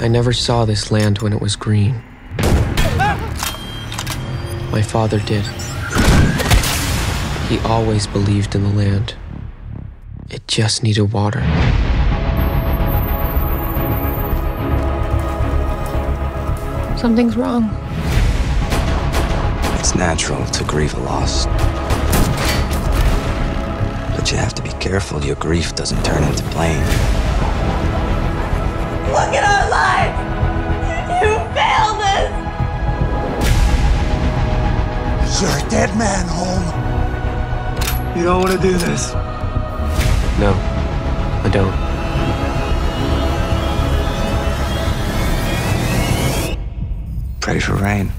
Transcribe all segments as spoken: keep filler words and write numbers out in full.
I never saw this land when it was green. My father did. He always believed in the land. It just needed water. Something's wrong. It's natural to grieve a loss. But you have to be careful your grief doesn't turn into blame. Look at our lives! You failed us! You're a dead man, Holm. You don't want to do this. No, I don't. Pray for rain.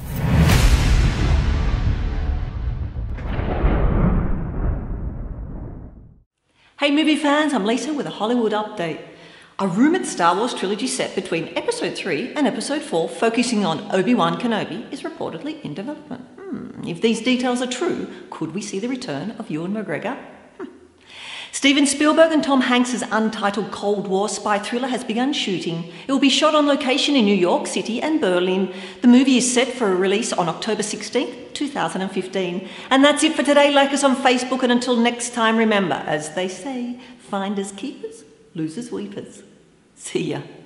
Hey movie fans, I'm Lisa with a Hollywood update. A rumoured Star Wars trilogy set between Episode three and Episode four, focusing on Obi-Wan Kenobi, is reportedly in development. Hmm. If these details are true, could we see the return of Ewan McGregor? Hmm. Steven Spielberg and Tom Hanks' untitled Cold War spy thriller has begun shooting. It will be shot on location in New York City and Berlin. The movie is set for a release on October sixteenth, two thousand fifteen. And that's it for today. Like us on Facebook, and until next time, remember, as they say, finders keepers, losers weepers. See ya.